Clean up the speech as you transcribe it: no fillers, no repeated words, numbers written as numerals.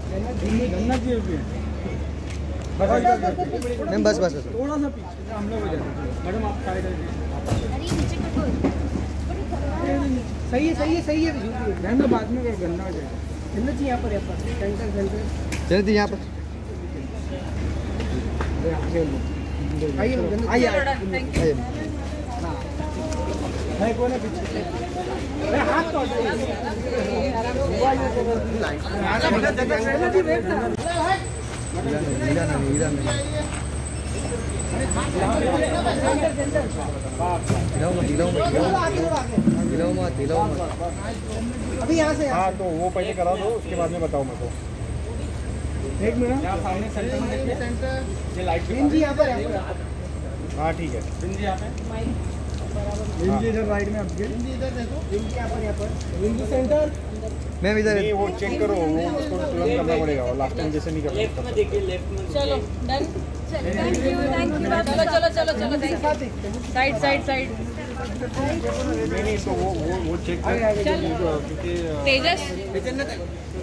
गन्ना जी मैम बस बस थोड़ा सा पीछे हम लोग हो जाते। मैडम आप साइड सही है सही है सही है। रहने बाद में गन्ना हो जाएगा। गन्ना जी यहाँ पर सेंटर चलिए यहाँ पर आइए आइए। है कौन है पीछे? हाथ तो अभी यहाँ से। हाँ तो वो पहले करा दो, उसके बाद में बताओ मेरे को। एक मिनट सामने सेंटर में देखिए। सेंटर ये लाइट जी यहाँ पर है। हाँ ठीक है। बिंदी यहाँ पे। बिंदी इधर राइट में आपके। बिंदी इधर देखो। बिंदी यहाँ पर बिंदी सेंटर। मैम इधर नहीं वो चेक करो, वो उसको तुरंत करना पड़ेगा। और लास्ट टाइम जैसे नहीं करना। लेफ्ट में देखिए, लेफ्ट में। चलो डन। थैंक यू चलो चलो चलो चलो साइड साइड साइड। नहीं तो वो चेक कर क्योंकि तेजस